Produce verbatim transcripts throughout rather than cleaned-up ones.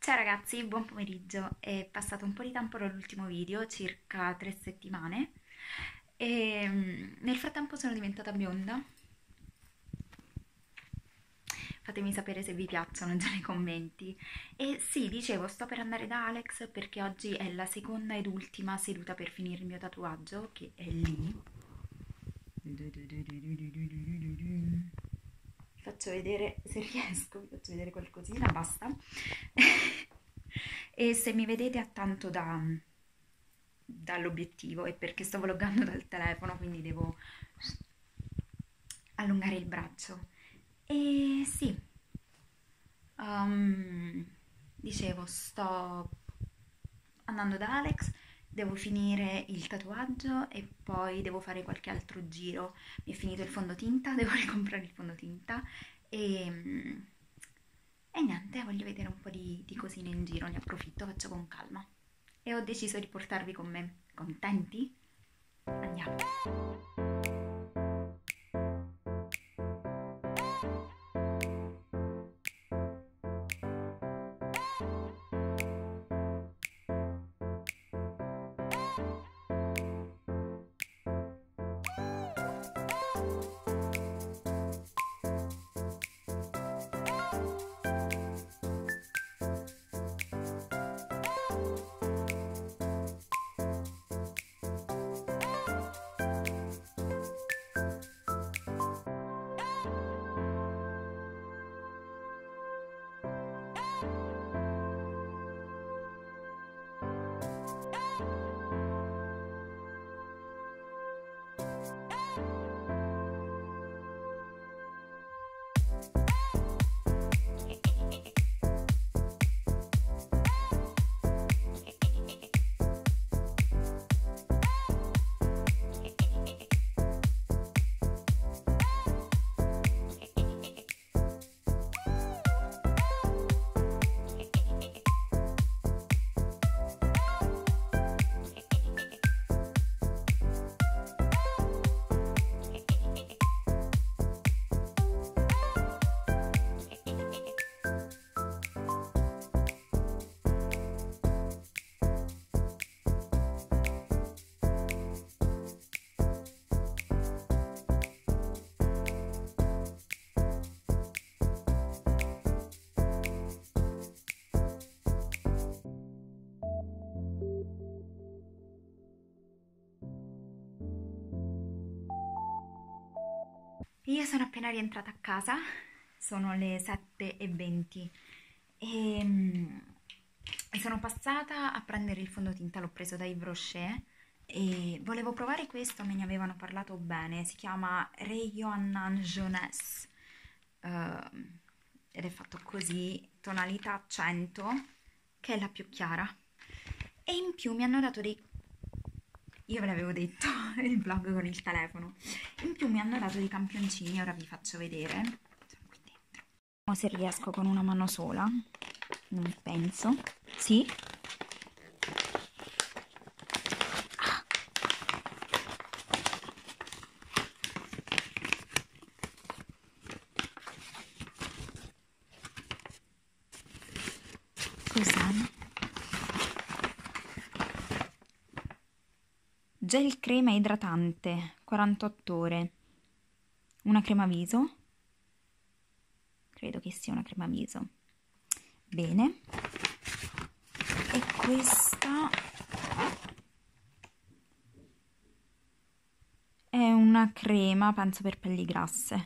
Ciao ragazzi, buon pomeriggio. È passato un po' di tempo dall'ultimo video, circa tre settimane, e mm, nel frattempo sono diventata bionda. Fatemi sapere se vi piacciono già nei commenti. E sì, dicevo, sto per andare da Alex perché oggi è la seconda ed ultima seduta per finire il mio tatuaggio, che è lì. Vi faccio vedere se riesco, vi faccio vedere qualcosina, basta. E se mi vedete a tanto da, dall'obiettivo è perché sto vloggando dal telefono, quindi devo allungare il braccio. E sì, um, dicevo, sto andando da Alex, devo finire il tatuaggio e poi devo fare qualche altro giro. Mi è finito il fondotinta, devo ricomprare il fondotinta e, e niente, voglio vedere un po' di, di cosine in giro, ne approfitto, faccio con calma. E ho deciso di portarvi con me. Contenti? Andiamo! Io sono appena rientrata a casa, sono le sette e venti e, mm, e sono passata a prendere il fondotinta, l'ho preso da Yves Rocher e volevo provare questo, me ne avevano parlato bene, si chiama Rayon Jeunesse ehm, ed è fatto così, tonalità cento, che è la più chiara. E in più mi hanno dato dei... Io ve l'avevo detto, il vlog con il telefono. In più mi hanno dato dei campioncini, ora vi faccio vedere. Sono qui dentro. Vediamo se riesco con una mano sola. Non penso. Sì? Ah. Cos'è? Gel crema idratante, quarantotto ore. Una crema viso. Credo che sia una crema viso. Bene. E questa è una crema, penso per pelli grasse.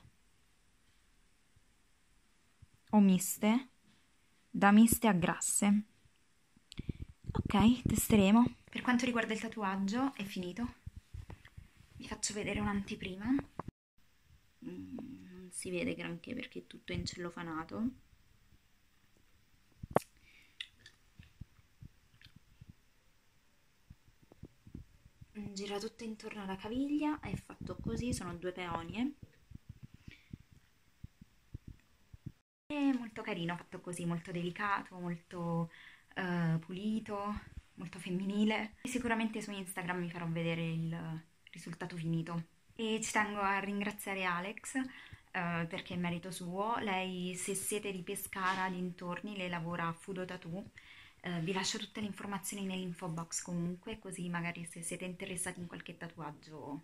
O miste. Da miste a grasse. Ok, testeremo. Per quanto riguarda il tatuaggio, è finito. Vi faccio vedere un'anteprima. Mm, non si vede granché perché è tutto in cellofanato. Gira tutto intorno alla caviglia, è fatto così, sono due peonie. È molto carino, fatto così, molto delicato, molto uh, pulito, molto femminile. E sicuramente su Instagram vi farò vedere il risultato finito. E ci tengo a ringraziare Alex eh, perché è merito suo. Lei, se siete di Pescara dintorni, lei lavora a Fudo Tattoo. Eh, vi lascio tutte le informazioni nell'info box comunque, così magari se siete interessati in qualche tatuaggio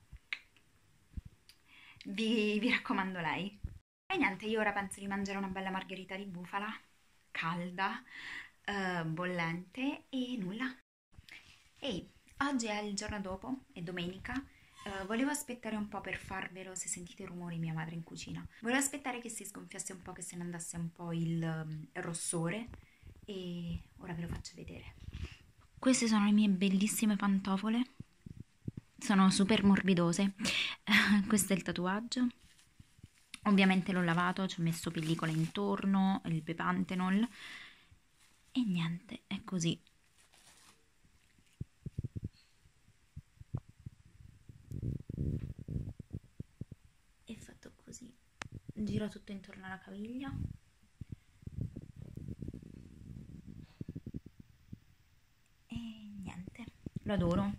vi, vi raccomando lei. E niente, io ora penso di mangiare una bella margherita di bufala, calda, eh, bollente e nulla. Ehi, oggi è il giorno dopo, è domenica. Eh, volevo aspettare un po' per farvelo, se sentite rumori mia madre in cucina. Volevo aspettare che si sgonfiasse un po', che se ne andasse un po' il um, rossore e ora ve lo faccio vedere. Queste sono le mie bellissime pantofole, sono super morbidose. Questo è il tatuaggio. Ovviamente l'ho lavato, ci ho messo pellicola intorno, il Pepantenol e niente, è così. È fatto così, giro tutto intorno alla caviglia. E niente, lo adoro.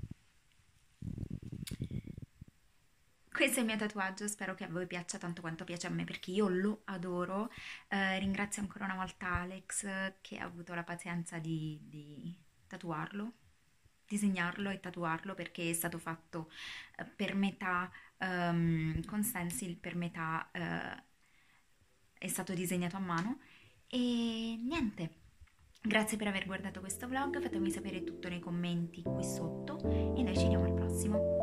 Questo è il mio tatuaggio, spero che a voi piaccia tanto quanto piace a me perché io lo adoro. Eh, ringrazio ancora una volta Alex che ha avuto la pazienza di, di tatuarlo, disegnarlo e tatuarlo perché è stato fatto eh, per metà ehm, con stencil, per metà eh, è stato disegnato a mano. E niente, grazie per aver guardato questo vlog, fatemi sapere tutto nei commenti qui sotto e noi ci vediamo al prossimo.